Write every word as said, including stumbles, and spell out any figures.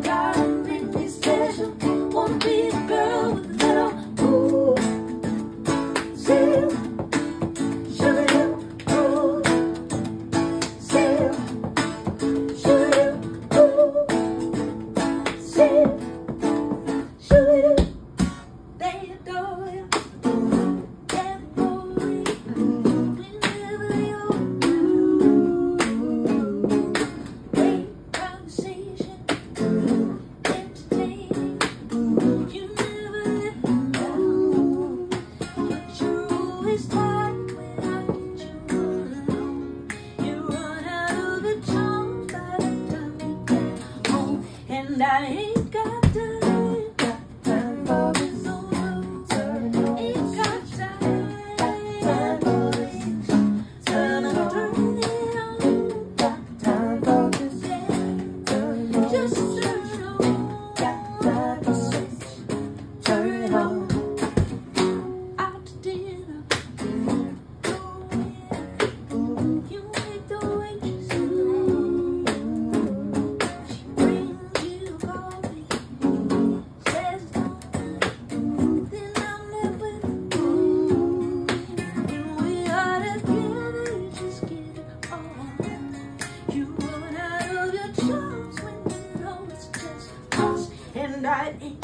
darling, make me special. Wanna be the girl with the little ooh. Sail, sugar, ooh. Sail, sugar, ooh. Sail, sugar, they adore you. And I ain't got time, got time for this old turn. Ain't got time, time for this turn and turn it on. Got time for this turn, just turn it on. Got time for switch, turn it on. Out to dinner, go in. You make the waitress and I ain't